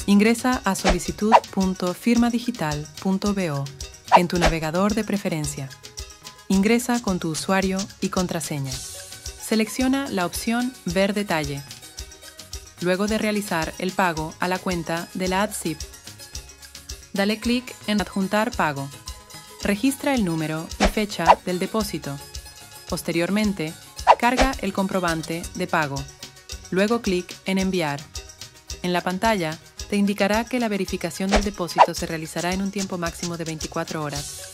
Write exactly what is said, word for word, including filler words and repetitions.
Ingresa a solicitud punto firma digital punto bo en tu navegador de preferencia. Ingresa con tu usuario y contraseña. Selecciona la opción Ver detalle. Luego de realizar el pago a la cuenta de la AdZip, dale clic en Adjuntar pago. Registra el número y fecha del depósito. Posteriormente, carga el comprobante de pago. Luego clic en Enviar. En la pantalla te indicará que la verificación del depósito se realizará en un tiempo máximo de veinticuatro horas.